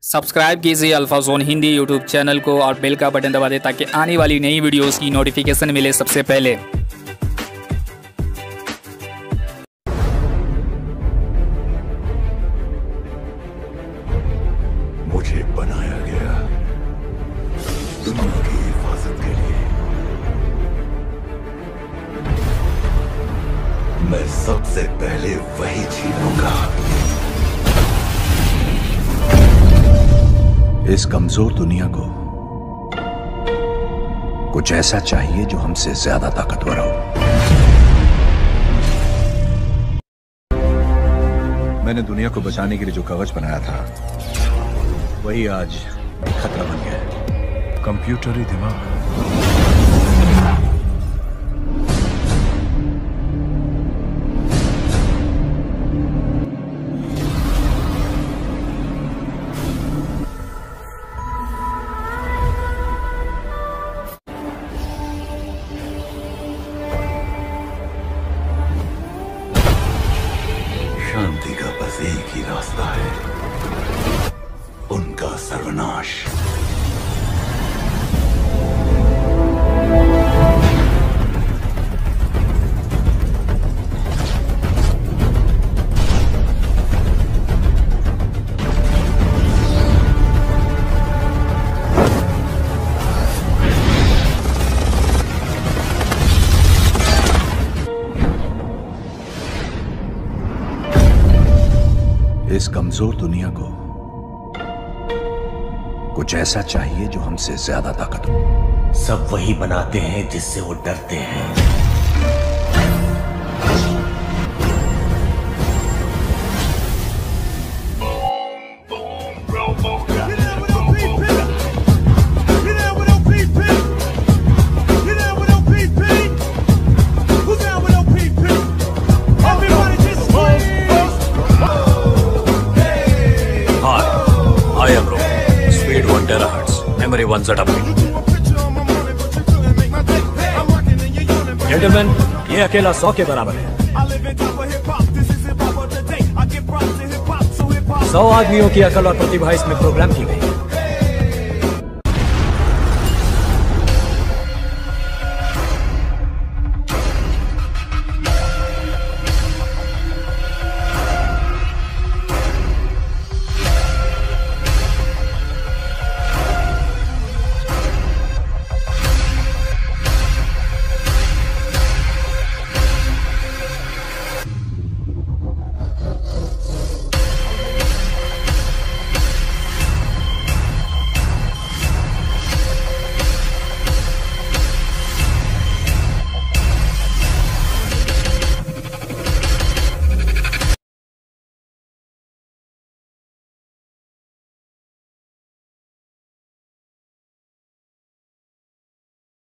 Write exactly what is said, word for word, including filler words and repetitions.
Subscribe कीजिए Alpha Zone Hindi YouTube channel को और बेल का बटन दबा दें ताकि आने वाली नई वीडियोस की नोटिफिकेशन मिले सबसे पहले। मुझे बनाया गया दुनिया की हिफाजत के लिए। मैं सबसे पहले वही छीनूंगा। इस कमजोर दुनिया को कुछ ऐसा चाहिए जो हमसे ज्यादा ताकतवर हो। मैंने दुनिया को बचाने के लिए जो कवच बनाया था वही आज खतरा बन गया है। कंप्यूटरी दिमाग। शांति का बस एक ही रास्ता है, उनका सर्वनाश। इस कमजोर दुनिया को कुछ ऐसा चाहिए जो हमसे ज्यादा ताकत हो। सब वही बनाते हैं जिससे वो डरते हैं। I am Ro. Speed one terahertz. Memory one zettabyte. Gentlemen, ये अकेला सौ के बराबर है। सौ आदमियों की अकल और प्रतिभा इसमें प्रोग्राम की गई है।